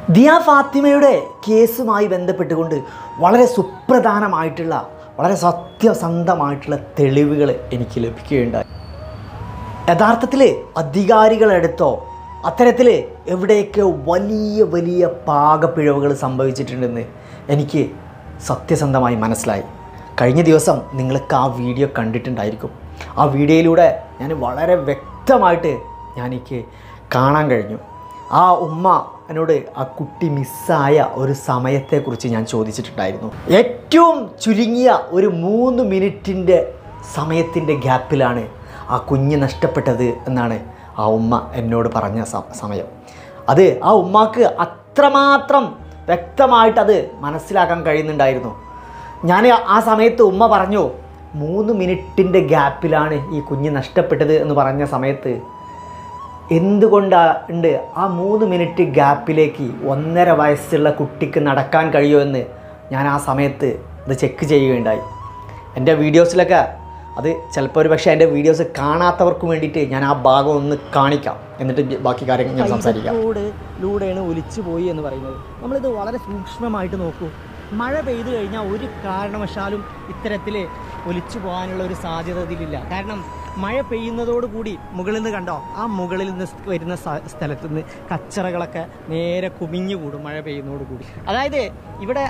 ദിയ ഫാത്തിമയുടെ കേസുമായി ബന്ധപ്പെട്ടുകൊണ്ട് വളരെ സുപ്രധാനമായിട്ടുള്ള വളരെ സത്യസന്ധമായിട്ടുള്ള തെളിവുകൾ എനിക്ക് ലഭിക്കുകയുണ്ടായി. യഥാർത്ഥത്തിൽ അധികാരികളെടുത്തോ അത്തരത്തിൽ എവിടെയൊക്കെ വലിയ വലിയ പാകപ്പിഴവുകൾ സംഭവിച്ചിട്ടുണ്ടെന്ന് എനിക്ക് സത്യസന്ധമായി മനസ്സിലായി. കഴിഞ്ഞ ദിവസം നിങ്ങൾക്ക് ആ വീഡിയോ കണ്ടിട്ടുണ്ടായിരിക്കും. ആ വീഡിയോയിലൂടെ ഞാൻ വളരെ വ്യക്തമായിട്ട് എനിക്ക് കാണാൻ കഴിഞ്ഞു. ആ ഉമ്മ എന്നോട് ആ കുട്ടി മിസ്സായ ഒരു സമയത്തെക്കുറിച്ച് ഞാൻ ചോദിച്ചിട്ടുണ്ടായിരുന്നു. ഏറ്റവും ചുരുങ്ങിയ ഒരു 3 മിനിറ്റിൻ്റെ സമയത്തിൻ്റെ ഗ്യാപ്പിലാണ് ആ കുഞ്ഞ് നഷ്ടപ്പെട്ടത് എന്നാണ് ആ ഉമ്മ എന്നോട് പറഞ്ഞ സമയം. അത് ആ ഉമ്മാക്ക് അത്രമാത്രം വ്യക്തമായിട്ടത് മനസ്സിലാക്കാൻ കഴിയുന്നുണ്ടായിരുന്നു. ഞാൻ ആ സമയത്ത് ഉമ്മ പറഞ്ഞു 3 മിനിറ്റിൻ്റെ ഗ്യാപ്പിലാണ് ഈ കുഞ്ഞ് നഷ്ടപ്പെട്ടത് എന്ന് പറഞ്ഞ സമയത്ത് എന്തുകൊണ്ടുണ്ട് ആ 3 മിനിറ്റ് ഗ്യാപ്പിലേക്ക് 1.5 വയസ്സുള്ള കുട്ടിക്ക് നടക്കാൻ കഴിയുമെന്ന് ഞാൻ ആ സമയത്ത് ഇത് ചെക്ക് ചെയ്യുകയുണ്ടായി. എൻ്റെ വീഡിയോസിലൊക്കെ അത് ചിലപ്പോൾ ഒരു പക്ഷേ എൻ്റെ വീഡിയോസ് കാണാത്തവർക്ക് വേണ്ടിയിട്ട് ഞാൻ ആ ഭാഗം ഒന്ന് കാണിക്കാം, എന്നിട്ട് ബാക്കി കാര്യങ്ങൾ ഞാൻ സംസാരിക്കാം. ലൂടെയാണ് ഒലിച്ചു പോയി എന്ന് പറയുന്നത്. നമ്മളിത് വളരെ സൂക്ഷ്മമായിട്ട് നോക്കൂ. മഴ പെയ്തു കഴിഞ്ഞാൽ ഒരു കാരണവശാലും ഇത്തരത്തിൽ ഒലിച്ചു പോകാനുള്ള ഒരു സാധ്യത ഇതിലില്ല. കാരണം മഴ പെയ്യുന്നതോടുകൂടി മുകളിൽ നിന്ന് കണ്ടോ, ആ മുകളിൽ നിന്ന് വരുന്ന സ്ഥലത്ത് നിന്ന് കച്ചറകളൊക്കെ നേരെ കുമിഞ്ഞുകൂടും മഴ പെയ്യുന്നതോടുകൂടി. അതായത് ഇവിടെ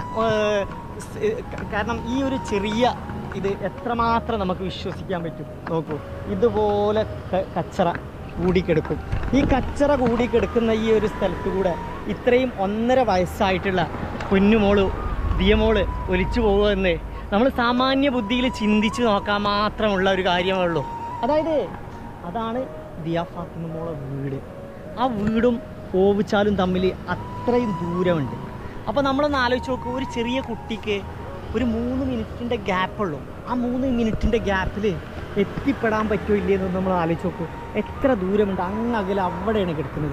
കാരണം ഈ ഒരു ചെറിയ ഇത് എത്രമാത്രം നമുക്ക് വിശ്വസിക്കാൻ പറ്റും നോക്കൂ. ഇതുപോലെ കച്ചറ കൂടിക്കെടുക്കും. ഈ കച്ചറ കൂടിക്കെടുക്കുന്ന ഈ ഒരു സ്ഥലത്ത് കൂടെ ഇത്രയും 1.5 വയസ്സായിട്ടുള്ള കുഞ്ഞുമോള് ദിയമോള് ഒലിച്ചു പോകുമെന്ന് നമ്മൾ സാമാന്യ ബുദ്ധിയിൽ ചിന്തിച്ച് നോക്കാൻ മാത്രമുള്ള ഒരു കാര്യമേ ഉള്ളൂ. അതായത് അതാണ് ദിയ ഫാത്തിമ മോളെ വീട്. ആ വീടും ഓവിച്ചാലും തമ്മിൽ അത്രയും ദൂരമുണ്ട്. അപ്പോൾ നമ്മളൊന്ന് ആലോചിച്ച് നോക്കൂ, ഒരു ചെറിയ കുട്ടിക്ക് ഒരു 3 മിനിറ്റിൻ്റെ ഗ്യാപ്പുള്ളൂ. ആ 3 മിനിറ്റിൻ്റെ ഗ്യാപ്പിൽ എത്തിപ്പെടാൻ പറ്റുമോ ഇല്ലയെന്ന് നമ്മൾ ആലോചിച്ച് നോക്കൂ. എത്ര ദൂരമുണ്ട്, അങ്ങകലെ അവിടെയാണ് കിടക്കുന്നത്.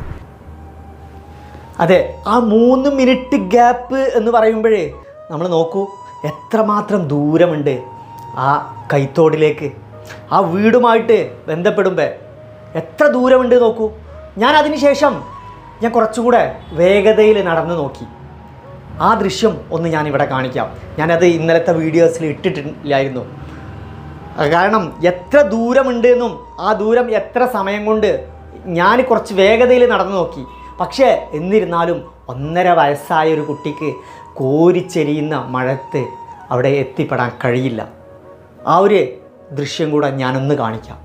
അതെ, ആ 3 മിനിറ്റ് ഗ്യാപ്പ് എന്ന് പറയുമ്പോഴേ നമ്മൾ നോക്കൂ എത്രമാത്രം ദൂരമുണ്ട് ആ കൈത്തോടിലേക്ക്. ആ വീടുമായിട്ട് ബന്ധപ്പെടുമ്പോൾ എത്ര ദൂരമുണ്ട് നോക്കൂ. ഞാൻ അതിനുശേഷം കുറച്ചുകൂടെ വേഗതയിൽ നടന്നു നോക്കി. ആ ദൃശ്യം ഒന്ന് ഞാനിവിടെ കാണിക്കാം. ഞാനത് ഇന്നലത്തെ വീഡിയോസിൽ ഇട്ടിട്ടില്ലായിരുന്നു. കാരണം എത്ര ദൂരമുണ്ട് എന്നും ആ ദൂരം എത്ര സമയം കൊണ്ട് ഞാൻ കുറച്ച് വേഗതയിൽ നടന്നു നോക്കി. പക്ഷേ എന്നിരുന്നാലും 1.5 വയസ്സായ ഒരു കുട്ടിക്ക് കോരിച്ചെരിയുന്ന മഴത്ത് അവിടെ എത്തിപ്പെടാൻ കഴിയില്ല. ആ ഒരു ദൃശ്യം കൂടെ ഞാനൊന്ന് കാണിക്കാം.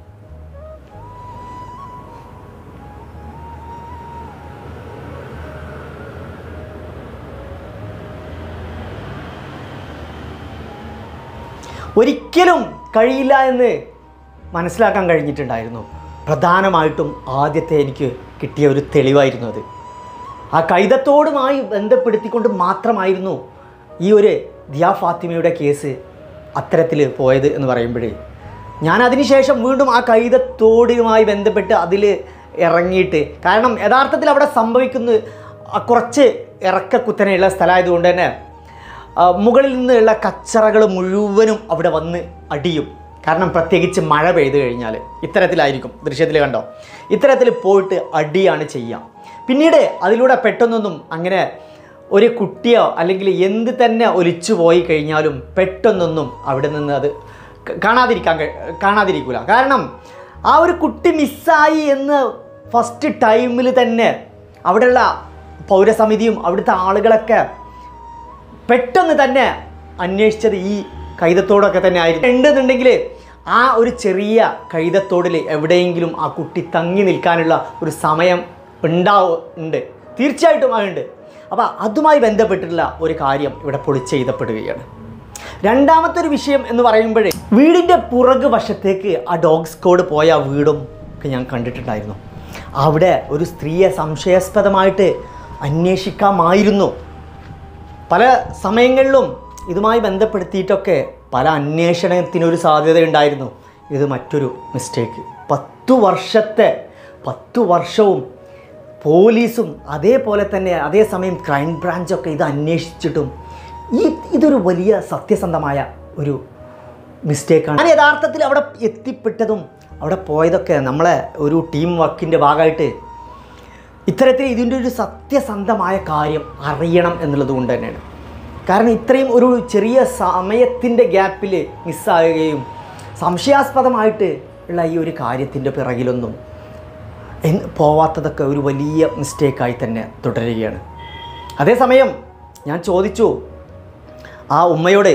ഒരിക്കലും കഴിയില്ല എന്ന് മനസ്സിലാക്കാൻ കഴിഞ്ഞിട്ടുണ്ടായിരുന്നു. പ്രധാനമായിട്ടും ആദ്യത്തെ എനിക്ക് കിട്ടിയ ഒരു തെളിവായിരുന്നു അത്. ആ കൈതത്തോടുമായി ബന്ധപ്പെടുത്തിക്കൊണ്ട് മാത്രമായിരുന്നു ഈ ഒരു ദിയ ഫാത്തിമയുടെ കേസ് അത്തരത്തിൽ പോയത് എന്ന് പറയുമ്പോഴേ ഞാൻ അതിനുശേഷം വീണ്ടും ആ കൈതത്തോടുമായി ബന്ധപ്പെട്ട് അതിൽ ഇറങ്ങിയിട്ട്, കാരണം യഥാർത്ഥത്തിൽ അവിടെ സംഭവിക്കുന്നത് കുറച്ച് ഇറക്കക്കുത്തനെയുള്ള സ്ഥലമായതുകൊണ്ട് തന്നെ മുകളിൽ നിന്നുള്ള കച്ചറകൾ മുഴുവനും അവിടെ വന്ന് അടിയും. കാരണം പ്രത്യേകിച്ച് മഴ പെയ്തു കഴിഞ്ഞാൽ ഇത്തരത്തിലായിരിക്കും. ദൃശ്യത്തിൽ കണ്ടോ, ഇത്തരത്തിൽ പോയിട്ട് അടിയാണ് ചെയ്യുക. പിന്നീട് അതിലൂടെ പെട്ടെന്നൊന്നും അങ്ങനെ ഒരു കുട്ടിയോ അല്ലെങ്കിൽ എന്ത് തന്നെ ഒലിച്ചു പോയി കഴിഞ്ഞാലും പെട്ടെന്നൊന്നും അവിടെ നിന്ന് അത് കാണാതിരിക്കില്ല. കാരണം ആ ഒരു കുട്ടി മിസ്സായി എന്ന് ഫസ്റ്റ് ടൈമിൽ തന്നെ അവിടെയുള്ള പൗരസമിതിയും അവിടുത്തെ ആളുകളൊക്കെ പെട്ടെന്ന് തന്നെ അന്വേഷിച്ചത് ഈ കൈതത്തോടൊക്കെ തന്നെ ആയിരുന്നു. ഉണ്ടെന്നുണ്ടെങ്കിൽ ആ ഒരു ചെറിയ കൈതത്തോടിൽ എവിടെയെങ്കിലും ആ കുട്ടി തങ്ങി നിൽക്കാനുള്ള ഒരു സമയം ഉണ്ട്, തീർച്ചയായിട്ടും അതുണ്ട്. അപ്പോൾ അതുമായി ബന്ധപ്പെട്ടിട്ടുള്ള ഒരു കാര്യം ഇവിടെ പൊളിച്ചെഴുതപ്പെടുകയാണ്. രണ്ടാമത്തെ ഒരു വിഷയം എന്ന് പറയുമ്പോഴേ വീടിൻ്റെ പുറകു വശത്തേക്ക് ആ ഡോഗ് സ്ക്വാഡ് പോയ വീടും ഒക്കെ ഞാൻ കണ്ടിട്ടുണ്ടായിരുന്നു. അവിടെ ഒരു സ്ത്രീയെ സംശയാസ്പദമായിട്ട് അന്വേഷിക്കാമായിരുന്നു. പല സമയങ്ങളിലും ഇതുമായി ബന്ധപ്പെടുത്തിയിട്ടൊക്കെ പല അന്വേഷണത്തിനൊരു സാധ്യതയുണ്ടായിരുന്നു. ഇത് മറ്റൊരു മിസ്റ്റേക്ക്. 10 വർഷവും പോലീസും അതേപോലെ തന്നെ അതേസമയം ക്രൈം ബ്രാഞ്ചൊക്കെ ഇത് അന്വേഷിച്ചിട്ടും ഇതൊരു വലിയ സത്യസന്ധമായ ഒരു മിസ്റ്റേക്കാണ്. ഞാൻ യഥാർത്ഥത്തിൽ അവിടെ എത്തിപ്പെട്ടതും അവിടെ പോയതൊക്കെ നമ്മളെ ഒരു ടീം വർക്കിൻ്റെ ഭാഗമായിട്ട് ഇത്തരത്തിൽ ഇതിൻ്റെ ഒരു സത്യസന്ധമായ കാര്യം അറിയണം എന്നുള്ളത് കൊണ്ട് തന്നെയാണ്. കാരണം ഇത്രയും ഒരു ചെറിയ സമയത്തിൻ്റെ ഗ്യാപ്പിൽ മിസ്സാകുകയും സംശയാസ്പദമായിട്ട് ഉള്ള ഈ ഒരു കാര്യത്തിൻ്റെ പിറകിലൊന്നും പോവാത്തതൊക്കെ ഒരു വലിയ മിസ്റ്റേക്കായി തന്നെ തുടരുകയാണ്. അതേസമയം ഞാൻ ചോദിച്ചു ആ ഉമ്മയോട്,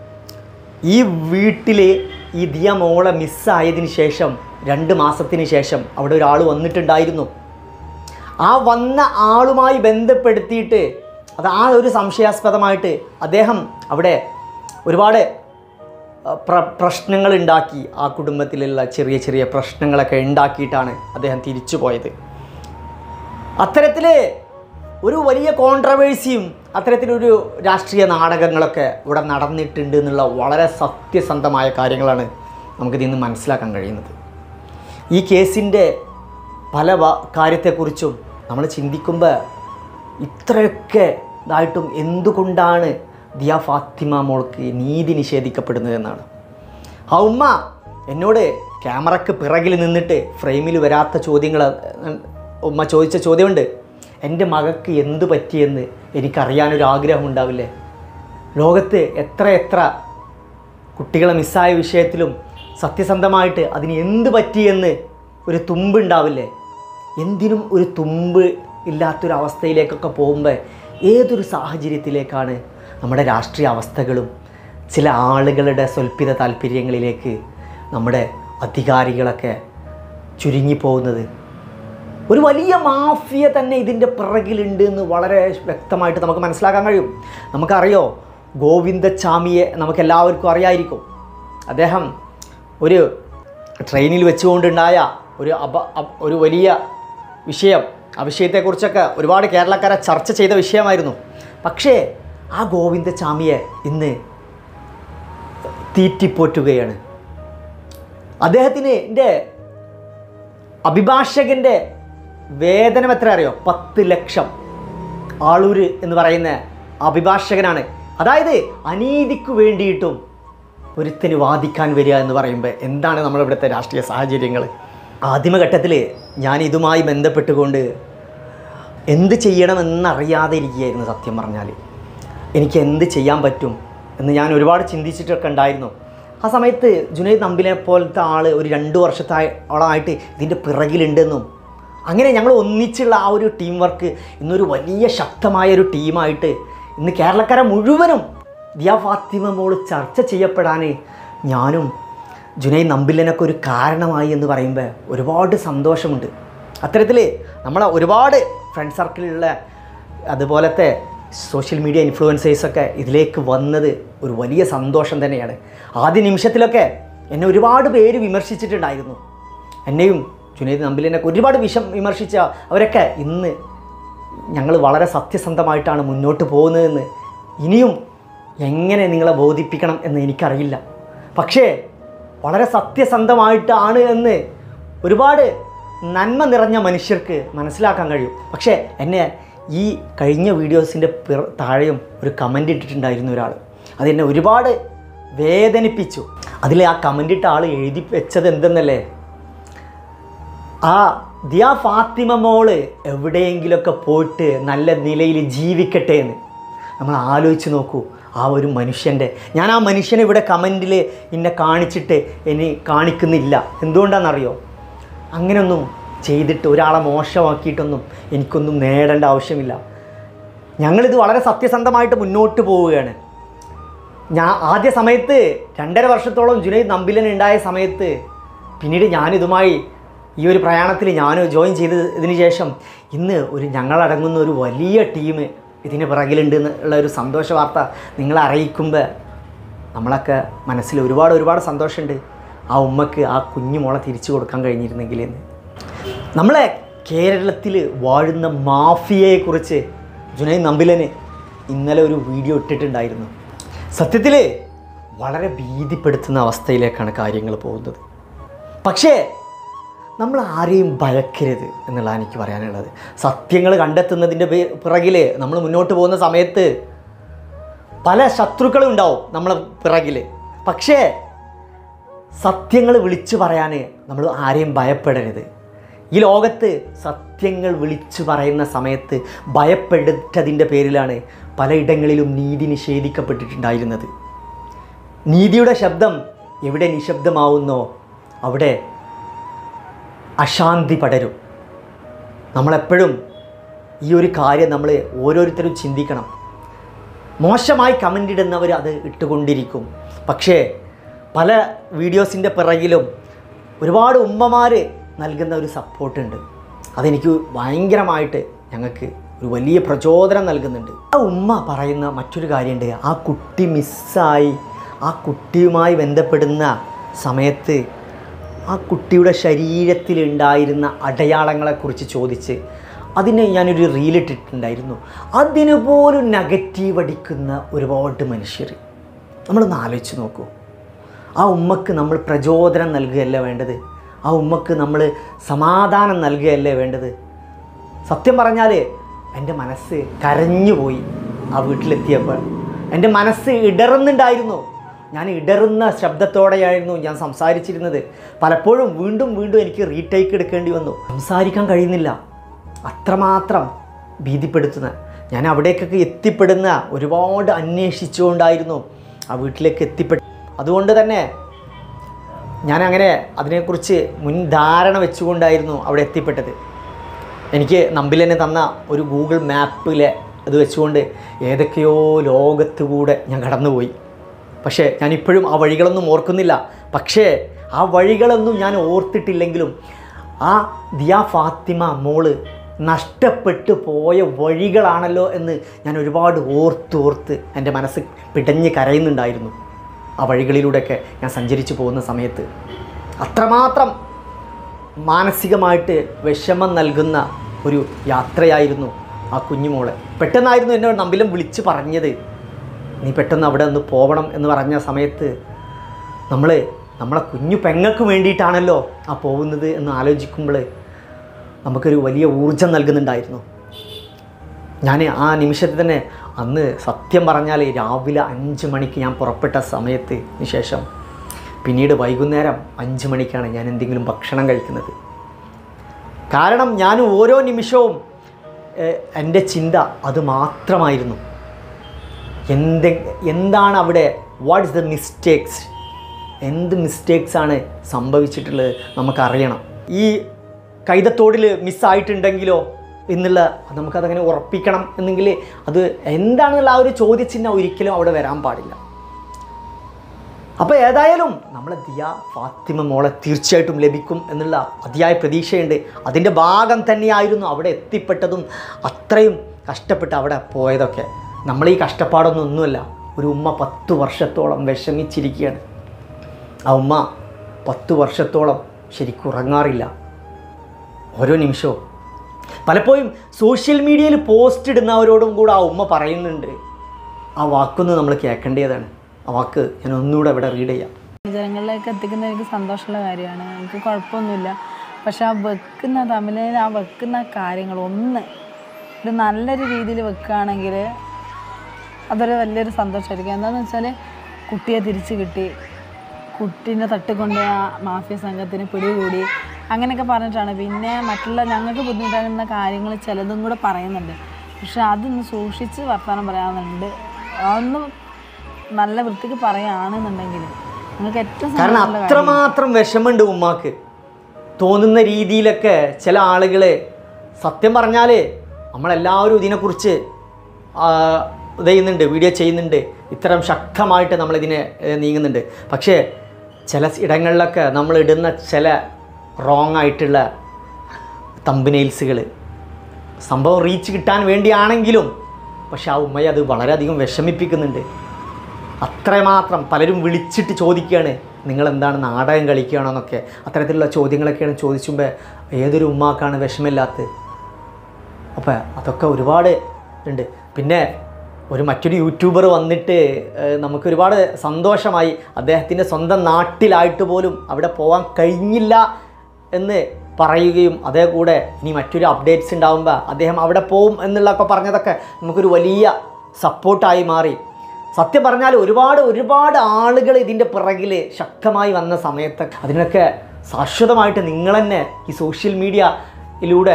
ഈ വീട്ടിൽ ഈ ദിയ മോളെ മിസ്സായതിന് ശേഷം 2 മാസത്തിന് ശേഷം അവിടെ ഒരാൾ വന്നിട്ടുണ്ടായിരുന്നു. ആ വന്ന ആളുമായി ബന്ധപ്പെടുത്തിയിട്ട് അത് ആ ഒരു സംശയാസ്പദമായിട്ട് അദ്ദേഹം അവിടെ ഒരുപാട് പ്രശ്നങ്ങൾ ഉണ്ടാക്കി. ആ കുടുംബത്തിലുള്ള ചെറിയ ചെറിയ പ്രശ്നങ്ങളൊക്കെ ഉണ്ടാക്കിയിട്ടാണ് അദ്ദേഹം തിരിച്ചു പോയത്. അത്തരത്തിൽ ഒരു വലിയ കോൺട്രവേഴ്സിയും അത്തരത്തിലൊരു രാഷ്ട്രീയ നാടകങ്ങളൊക്കെ ഇവിടെ നടന്നിട്ടുണ്ട് എന്നുള്ള വളരെ സത്യസന്ധമായ കാര്യങ്ങളാണ് നമുക്കിതിൽ നിന്ന് മനസ്സിലാക്കാൻ കഴിയുന്നത്. ഈ കേസിൻ്റെ പല കാര്യത്തെക്കുറിച്ചും നമ്മൾ ചിന്തിക്കുമ്പോൾ ഇത്രയൊക്കെ ഇതായിട്ടും എന്തുകൊണ്ടാണ് ദിയ ഫാത്തിമ മോൾക്ക് നീതി നിഷേധിക്കപ്പെടുന്നത് എന്നാണ്. ആ ഉമ്മ എന്നോട് ക്യാമറയ്ക്ക് പിറകിൽ നിന്നിട്ട് ഫ്രെയിമിൽ വരാത്ത ചോദ്യങ്ങൾ ഉമ്മ ചോദിച്ച ചോദ്യമുണ്ട്. എൻ്റെ മകൾക്ക് എന്തു പറ്റിയെന്ന് എനിക്കറിയാനൊരാഗ്രഹം ഉണ്ടാവില്ലേ? ലോകത്ത് എത്ര കുട്ടികളെ മിസ്സായ വിഷയത്തിലും സത്യസന്ധമായിട്ട് അതിന് എന്ത് പറ്റിയെന്ന് ഒരു തുമ്പുണ്ടാവില്ലേ? എന്തിനും ഒരു തുമ്പ് ഇല്ലാത്തൊരവസ്ഥയിലേക്കൊക്കെ പോകുമ്പോൾ ഏതൊരു സാഹചര്യത്തിലേക്കാണ് നമ്മുടെ രാഷ്ട്രീയ അവസ്ഥകളും ചില ആളുകളുടെ സ്വൽപ്പിത താല്പര്യങ്ങളിലേക്ക് നമ്മുടെ അധികാരികളൊക്കെ ചുരുങ്ങിപ്പോകുന്നത്. ഒരു വലിയ മാഫിയ തന്നെ ഇതിൻ്റെ പിറകിലുണ്ട് എന്ന് വളരെ വ്യക്തമായിട്ട് നമുക്ക് മനസ്സിലാക്കാൻ കഴിയും. നമുക്കറിയോ ഗോവിന്ദച്ചാമിയെ നമുക്കെല്ലാവർക്കും അറിയായിരിക്കും. അദ്ദേഹം ഒരു ട്രെയിനിൽ വെച്ചുകൊണ്ടുണ്ടായ ഒരു വലിയ വിഷയം, ആ വിഷയത്തെക്കുറിച്ചൊക്കെ ഒരുപാട് കേരളക്കാരെ ചർച്ച ചെയ്ത വിഷയമായിരുന്നു. പക്ഷേ ആ ഗോവിന്ദച്ചാമിയെ ഇന്ന് തീറ്റിപ്പോറ്റുകയാണ്. അദ്ദേഹത്തിന് എൻ്റെ അഭിഭാഷകൻ്റെ വേതനം എത്ര അറിയോ? 10 ലക്ഷം. ആളൂർ എന്ന് പറയുന്ന അഭിഭാഷകനാണ്. അതായത് അനീതിക്ക് വേണ്ടിയിട്ടും ഒരുത്തിന് വാദിക്കാൻ വരിക എന്ന് പറയുമ്പോൾ എന്താണ് നമ്മളിവിടുത്തെ രാഷ്ട്രീയ സാഹചര്യങ്ങൾ? ആദ്യമഘട്ടത്തിൽ ഞാൻ ഇതുമായി ബന്ധപ്പെട്ടുകൊണ്ട് എന്ത് ചെയ്യണമെന്നറിയാതെ ഇരിക്കുകയായിരുന്നു. സത്യം പറഞ്ഞാൽ എനിക്ക് എന്ത് ചെയ്യാൻ പറ്റും എന്ന് ഞാൻ ഒരുപാട് ചിന്തിച്ചിട്ടൊക്കെ ഉണ്ടായിരുന്നു. ആ സമയത്ത് ജുനൈദ് നമ്പിലിനെ പോലത്തെ ആൾ ഒരു 2 വർഷത്തോളമായിട്ട് ഇതിൻ്റെ പിറകിലുണ്ടെന്നും അങ്ങനെ ഞങ്ങൾ ഒന്നിച്ചുള്ള ആ ഒരു ടീം വർക്ക് ഇന്നൊരു വലിയ ശക്തമായൊരു ടീമായിട്ട് ഇന്ന് കേരളക്കാരെ മുഴുവനും ദിയ ഫാത്തിമ മോൾ ചർച്ച ചെയ്യപ്പെടാൻ ഞാനും ജുനൈദ് നമ്പിലിനൊക്കെ ഒരു കാരണമായി എന്ന് പറയുമ്പോൾ ഒരുപാട് സന്തോഷമുണ്ട്. അത്തരത്തിൽ നമ്മളെ ഒരുപാട് ഫ്രണ്ട് സർക്കിളിലുള്ള അതുപോലത്തെ സോഷ്യൽ മീഡിയ ഇൻഫ്ലുവൻസേഴ്സൊക്കെ ഇതിലേക്ക് വന്നത് ഒരു വലിയ സന്തോഷം തന്നെയാണ്. ആദ്യ നിമിഷത്തിലൊക്കെ എന്നെ ഒരുപാട് പേര് വിമർശിച്ചിട്ടുണ്ടായിരുന്നു. എന്നെയും ജുനൈദ് നമ്പിലിനൊക്കെ ഒരുപാട് വിമർശിച്ച അവരൊക്കെ ഇന്ന് ഞങ്ങൾ വളരെ സത്യസന്ധമായിട്ടാണ് മുന്നോട്ട് പോകുന്നതെന്ന് ഇനിയും എങ്ങനെ നിങ്ങളെ ബോധിപ്പിക്കണം എന്ന് എനിക്കറിയില്ല. പക്ഷേ വളരെ സത്യസന്ധമായിട്ടാണ് എന്ന് ഒരുപാട് നന്മ നിറഞ്ഞ മനുഷ്യർക്ക് മനസ്സിലാക്കാൻ കഴിയും. പക്ഷേ എന്നെ ഈ കഴിഞ്ഞ വീഡിയോസിൻ്റെ താഴെയും ഒരു കമൻ്റ് ഇട്ടിട്ടുണ്ടായിരുന്നു ഒരാൾ. അതെന്നെ ഒരുപാട് വേദനിപ്പിച്ചു. അതിൽ ആ കമൻ്റ് ഇട്ട ആൾ എഴുതി വെച്ചത് എന്തെന്നല്ലേ, ആ ദിയ ഫാത്തിമ മോള് എവിടെയെങ്കിലുമൊക്കെ പോയിട്ട് നല്ല നിലയിൽ ജീവിക്കട്ടെ എന്ന്. നമ്മൾ ആലോചിച്ച് നോക്കൂ, ആ ഒരു മനുഷ്യൻ്റെ, ഞാൻ ആ മനുഷ്യനെ ഇവിടെ കമൻറ്റിൽ എന്നെ കാണിച്ചിട്ട് എന്നെ കാണിക്കുന്നില്ല. എന്തുകൊണ്ടാണെന്നറിയോ? അങ്ങനെയൊന്നും ചെയ്തിട്ട് ഒരാളെ മോശമാക്കിയിട്ടൊന്നും എനിക്കൊന്നും നേടേണ്ട ആവശ്യമില്ല. ഞങ്ങളിത് വളരെ സത്യസന്ധമായിട്ട് മുന്നോട്ട് പോവുകയാണ്. ഞാൻ ആദ്യ സമയത്ത് 2.5 വർഷത്തോളം ജുനൈദ് നമ്പിലിൻ ഉണ്ടായ സമയത്ത് പിന്നീട് ഞാനിതുമായി ഈ ഒരു പ്രയാണത്തിൽ ഞാൻ ജോയിൻ ചെയ്തതിന് ശേഷം ഇന്ന് ഞങ്ങളടങ്ങുന്ന ഒരു വലിയ ടീം ഇതിന് പിറകിലുണ്ട് എന്നുള്ള ഒരു സന്തോഷ വാർത്ത നിങ്ങളെ അറിയിക്കുമ്പോൾ നമ്മളൊക്കെ മനസ്സിൽ ഒരുപാട് സന്തോഷമുണ്ട്. ആ ഉമ്മക്ക് ആ കുഞ്ഞു മോളെ തിരിച്ചു കൊടുക്കാൻ കഴിഞ്ഞിരുന്നെങ്കിൽ എന്ന്. നമ്മളെ കേരളത്തിൽ വാഴുന്ന മാഫിയയെക്കുറിച്ച് ജുനൈദ് നമ്പിലിന് ഇന്നലെ ഒരു വീഡിയോ ഇട്ടിട്ടുണ്ടായിരുന്നു. സത്യത്തിൽ വളരെ ഭീതിപ്പെടുത്തുന്ന അവസ്ഥയിലേക്കാണ് കാര്യങ്ങൾ പോകുന്നത്. പക്ഷേ നമ്മൾ ആരെയും ഭയക്കരുത് എന്നുള്ളതാണ് എനിക്ക് പറയാനുള്ളത്. സത്യങ്ങൾ കണ്ടെത്തുന്നതിൻ്റെ പിറകിൽ നമ്മൾ മുന്നോട്ട് പോകുന്ന സമയത്ത് പല ശത്രുക്കളും ഉണ്ടാവും നമ്മളെ പിറകിൽ. പക്ഷേ സത്യങ്ങൾ വിളിച്ചു പറയാൻ നമ്മൾ ആരെയും ഭയപ്പെടരുത്. ഈ ലോകത്ത് സത്യങ്ങൾ വിളിച്ചു പറയുന്ന സമയത്ത് ഭയപ്പെട്ടതിൻ്റെ പേരിലാണ് പലയിടങ്ങളിലും നീതി നിഷേധിക്കപ്പെട്ടിട്ടുണ്ടായിരുന്നത്. നീതിയുടെ ശബ്ദം എവിടെ നിശബ്ദമാവുന്നോ അവിടെ അശാന്തി പടരും. നമ്മളെപ്പോഴും ഈ ഒരു കാര്യം നമ്മൾ ഓരോരുത്തരും ചിന്തിക്കണം. മോശമായി കമൻ്റ് ഇടുന്നവർ അത് ഇട്ടുകൊണ്ടിരിക്കും. പക്ഷേ പല വീഡിയോസിൻ്റെ പിറകിലും ഒരുപാട് ഉമ്മമാർ നൽകുന്ന ഒരു സപ്പോർട്ടുണ്ട്. അതെനിക്ക് ഭയങ്കരമായിട്ട് ഞങ്ങൾക്ക് ഒരു വലിയ പ്രചോദനം നൽകുന്നുണ്ട്. ആ ഉമ്മ പറയുന്ന മറ്റൊരു കാര്യമുണ്ട്. ആ കുട്ടി മിസ്സായി ആ കുട്ടിയുമായി ബന്ധപ്പെടുന്ന സമയത്ത് ആ കുട്ടിയുടെ ശരീരത്തിലുണ്ടായിരുന്ന അടയാളങ്ങളെക്കുറിച്ച് ചോദിച്ച് അതിനെ ഞാനൊരു റീലിട്ടിട്ടുണ്ടായിരുന്നു. അതിന് പോലും നെഗറ്റീവ് അടിക്കുന്ന ഒരുപാട് മനുഷ്യർ. നമ്മളൊന്ന് ആലോചിച്ച് നോക്കൂ. ആ ഉമ്മക്ക് നമ്മൾ പ്രചോദനം നൽകുകയല്ലേ വേണ്ടത്? ആ ഉമ്മക്ക് നമ്മൾ സമാധാനം നൽകുകയല്ലേ വേണ്ടത്? സത്യം പറഞ്ഞാൽ എൻ്റെ മനസ്സ് കരഞ്ഞുപോയി. ആ വീട്ടിലെത്തിയപ്പോൾ എൻ്റെ മനസ്സ് ഇടറുന്നുണ്ടായിരുന്നു. ഞാൻ ഇടറുന്ന ശബ്ദത്തോടെയായിരുന്നു ഞാൻ സംസാരിച്ചിരുന്നത്. പലപ്പോഴും വീണ്ടും വീണ്ടും എനിക്ക് റീടേക്ക് എടുക്കേണ്ടി വന്നു. സംസാരിക്കാൻ കഴിയുന്നില്ല. അത്രമാത്രം ഭീതിപ്പെടുത്തുന്ന, ഞാൻ അവിടേക്കൊക്കെ എത്തിപ്പെടുന്ന ഒരുപാട് അന്വേഷിച്ചുകൊണ്ടായിരുന്നു ആ വീട്ടിലേക്ക് എത്തിപ്പെട്ടു. അതുകൊണ്ട് തന്നെ ഞാനങ്ങനെ അതിനെക്കുറിച്ച് മുൻധാരണ വെച്ചുകൊണ്ടായിരുന്നു അവിടെ എത്തിപ്പെട്ടത്. എനിക്ക് നമ്പിൽ തന്നെ തന്ന ഒരു ഗൂഗിൾ മാപ്പിലെ അത് വെച്ചുകൊണ്ട് ഏതൊക്കെയോ ലോകത്ത് കൂടെ ഞാൻ കടന്നുപോയി. പക്ഷേ ഞാനിപ്പോഴും ആ വഴികളൊന്നും ഓർക്കുന്നില്ല. പക്ഷേ ആ വഴികളൊന്നും ഞാൻ ഓർത്തിട്ടില്ലെങ്കിലും ആ ദിയ ഫാത്തിമ മോള് നഷ്ടപ്പെട്ടു പോയ വഴികളാണല്ലോ എന്ന് ഞാൻ ഒരുപാട് ഓർത്ത് എൻ്റെ മനസ്സ് പിടഞ്ഞ് കരയുന്നുണ്ടായിരുന്നു. ആ വഴികളിലൂടെയൊക്കെ ഞാൻ സഞ്ചരിച്ചു പോകുന്ന സമയത്ത് അത്രമാത്രം മാനസികമായിട്ട് വിഷമം നൽകുന്ന ഒരു യാത്രയായിരുന്നു ആ കുഞ്ഞുമോളെ. പെട്ടെന്നായിരുന്നു എന്നോട് നമ്പിലും വിളിച്ച് പറഞ്ഞത്, നീ പെട്ടെന്ന് അവിടെ ഒന്ന് പോകണം എന്ന് പറഞ്ഞ സമയത്ത് നമ്മളെ കുഞ്ഞു പെങ്ങൾക്ക് വേണ്ടിയിട്ടാണല്ലോ ആ പോകുന്നത് എന്ന് ആലോചിക്കുമ്പോൾ നമുക്കൊരു വലിയ ഊർജം നൽകുന്നുണ്ടായിരുന്നു. ഞാൻ ആ നിമിഷത്തിൽ തന്നെ അന്ന് സത്യം പറഞ്ഞാൽ രാവിലെ 5 മണിക്ക് ഞാൻ പുറപ്പെട്ട സമയത്തിന് ശേഷം പിന്നീട് വൈകുന്നേരം 5 മണിക്കാണ് ഞാൻ എന്തെങ്കിലും ഭക്ഷണം കഴിക്കുന്നത്. കാരണം ഞാൻ ഓരോ നിമിഷവും എൻ്റെ ചിന്ത അത് മാത്രമായിരുന്നു. എന്താണ് അവിടെ, വാട്ട് ഇസ് ദ മിസ്റ്റേക്സ്, എന്ത് മിസ്റ്റേക്സാണ് സംഭവിച്ചിട്ടുള്ളത് നമുക്കറിയണം. ഈ കൈതത്തോടിൽ മിസ്സായിട്ടുണ്ടെങ്കിലോ എന്നുള്ള നമുക്കതങ്ങനെ ഉറപ്പിക്കണം എന്നെങ്കിൽ അത് എന്താണെന്നുള്ള ആ ഒരു ചോദ്യചിഹ്നം ഒരിക്കലും അവിടെ വരാൻ പാടില്ല. അപ്പോൾ ഏതായാലും നമ്മളെ ദിയ ഫാത്തിമ മോളെ തീർച്ചയായിട്ടും ലഭിക്കും എന്നുള്ള അതിയായ പ്രതീക്ഷയുണ്ട്. അതിൻ്റെ ഭാഗം തന്നെയായിരുന്നു അവിടെ എത്തിപ്പെട്ടതും അത്രയും കഷ്ടപ്പെട്ട് അവിടെ പോയതൊക്കെ. നമ്മളീ കഷ്ടപ്പാടൊന്നുമല്ല. ഒരു ഉമ്മ 10 വർഷത്തോളം വിഷമിച്ചിരിക്കുകയാണ്. ആ ഉമ്മ 10 വർഷത്തോളം ശരിക്കും ഉറങ്ങാറില്ല. ഓരോ നിമിഷവും പലപ്പോഴും സോഷ്യൽ മീഡിയയിൽ പോസ്റ്റ് ഇടുന്നവരോടും കൂടെ ആ ഉമ്മ പറയുന്നുണ്ട്. ആ വാക്കൊന്ന് നമ്മൾ കേൾക്കേണ്ടതാണ്. ആ വാക്ക് ഞാൻ ഒന്നുകൂടെ ഇവിടെ റീഡ് ചെയ്യാം. ജനങ്ങളിലേക്ക് എത്തിക്കുന്ന എനിക്ക് സന്തോഷമുള്ള കാര്യമാണ്, എനിക്ക് കുഴപ്പമൊന്നുമില്ല. പക്ഷെ ആ വെക്കുന്ന തമിഴിൽ ആ വെക്കുന്ന കാര്യങ്ങൾ ഒന്ന് ഒരു നല്ലൊരു രീതിയിൽ വെക്കുകയാണെങ്കിൽ അതൊരു വലിയൊരു സന്തോഷമായിരിക്കും. എന്താണെന്ന് വെച്ചാൽ കുട്ടിയെ തിരിച്ച് കിട്ടി, കുട്ടീനെ തട്ടിക്കൊണ്ട് ആ മാഫിയ സംഘത്തിന് പിടികൂടി, അങ്ങനെയൊക്കെ പറഞ്ഞിട്ടാണ്. പിന്നെ മറ്റുള്ള ഞങ്ങൾക്ക് ബുദ്ധിമുട്ടാകുന്ന കാര്യങ്ങൾ ചിലതും കൂടെ പറയുന്നുണ്ട്. പക്ഷെ അതൊന്ന് സൂക്ഷിച്ച് വർത്തമാനം പറയാനുണ്ട്. അതൊന്നും നല്ല വൃത്തിക്ക് പറയുകയാണെന്നുണ്ടെങ്കിൽ നിങ്ങൾക്ക് ഏറ്റവും കാരണം അത്രമാത്രം വിഷമമുണ്ട് ഉമ്മാക്ക്. തോന്നുന്ന രീതിയിലൊക്കെ ചില ആളുകൾ സത്യം പറഞ്ഞാൽ നമ്മളെല്ലാവരും ഇതിനെക്കുറിച്ച് ചെയ്യുന്നുണ്ട്, വീഡിയോ ചെയ്യുന്നുണ്ട്, ഇത്തരം ശക്തമായിട്ട് നമ്മളിതിനെ നീങ്ങുന്നുണ്ട്. പക്ഷേ ചില ഇടങ്ങളിലൊക്കെ നമ്മളിടുന്ന ചില റോങ് ആയിട്ടുള്ള തമ്പനെയിൽസുകൾ സംഭവം റീച്ച് കിട്ടാൻ വേണ്ടിയാണെങ്കിലും പക്ഷെ ആ ഉമ്മയെ അത് വളരെയധികം വിഷമിപ്പിക്കുന്നുണ്ട്. അത്രമാത്രം പലരും വിളിച്ചിട്ട് ചോദിക്കുകയാണ്, നിങ്ങളെന്താണ് നാടകം കളിക്കുകയാണോ എന്നൊക്കെ. അത്തരത്തിലുള്ള ചോദ്യങ്ങളൊക്കെയാണ് ചോദിച്ചുമ്പോൾ ഏതൊരു ഉമ്മാക്കാണ് വിഷമില്ലാത്തത്. അപ്പോൾ അതൊക്കെ ഒരുപാട് ഉണ്ട്. പിന്നെ മറ്റൊരു യൂട്യൂബർ വന്നിട്ട് നമുക്കൊരുപാട് സന്തോഷമായി. അദ്ദേഹത്തിൻ്റെ സ്വന്തം നാട്ടിലായിട്ട് പോലും അവിടെ പോകാൻ കഴിഞ്ഞില്ല എന്ന് പറയുകയും അതേ കൂടെ ഇനി മറ്റൊരു അപ്ഡേറ്റ്സ് ഉണ്ടാകുമ്പോൾ അദ്ദേഹം അവിടെ പോവും എന്നുള്ളതൊക്കെ പറഞ്ഞതൊക്കെ നമുക്കൊരു വലിയ സപ്പോർട്ടായി മാറി. സത്യം പറഞ്ഞാൽ ഒരുപാട് ആളുകൾ ഇതിൻ്റെ പിറകിൽ ശക്തമായി വന്ന സമയത്ത് അതിനൊക്കെ ശാശ്വതമായിട്ട് നിങ്ങൾ തന്നെ ഈ സോഷ്യൽ മീഡിയയിലൂടെ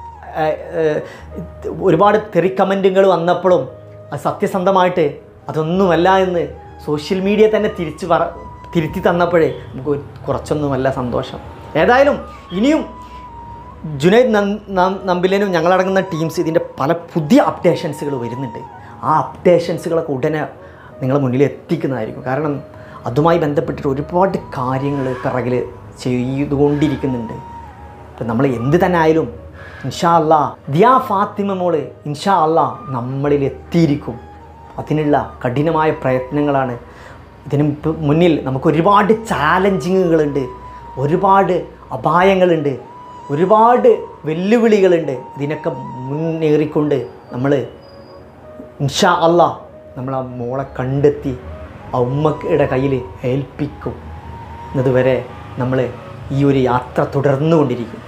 ഒരുപാട് തെറി കമൻറ്റുകൾ വന്നപ്പോഴും അത് സത്യസന്ധമായിട്ട് അതൊന്നുമല്ല എന്ന് സോഷ്യൽ മീഡിയ തന്നെ തിരുത്തി തന്നപ്പോഴേ നമുക്ക് കുറച്ചൊന്നുമല്ല സന്തോഷം. ഏതായാലും ഇനിയും ജുനൈദ് നമ്പിലിനും ഞങ്ങളടങ്ങുന്ന ടീംസ് ഇതിൻ്റെ പല പുതിയ അപ്ഡേഷൻസുകൾ വരുന്നുണ്ട്. ആ അപ്ഡേഷൻസുകളൊക്കെ ഉടനെ നിങ്ങളുടെ മുന്നിൽ എത്തിക്കുന്നതായിരിക്കും. കാരണം അതുമായി ബന്ധപ്പെട്ടിട്ട് ഒരുപാട് കാര്യങ്ങൾ പിറകിൽ ചെയ്തുകൊണ്ടിരിക്കുന്നുണ്ട്. ഇപ്പം നമ്മൾ എന്ത് തന്നെ ആയാലും ഇൻഷാ അല്ലാ ദിയാ ഫാത്തിമ മോള് ഇൻഷാ അല്ലാ നമ്മളിൽ എത്തിയിരിക്കും. അതിനുള്ള കഠിനമായ പ്രയത്നങ്ങളാണ്. ഇതിന് മുന്നിൽ നമുക്ക് ഒരുപാട് ചാലഞ്ചിങ്ങുകളുണ്ട്, ഒരുപാട് അപായങ്ങളുണ്ട്, ഒരുപാട് വെല്ലുവിളികളുണ്ട്. ഇതിനൊക്കെ മുന്നേറിക്കൊണ്ട് നമ്മൾ ഇൻഷാ അല്ലാ നമ്മൾ ആ മോളെ കണ്ടെത്തി ആ ഉമ്മയുടെ കയ്യിൽ ഏൽപ്പിക്കും എന്നതുവരെ നമ്മൾ ഈ ഒരു യാത്ര തുടർന്നുകൊണ്ടിരിക്കും.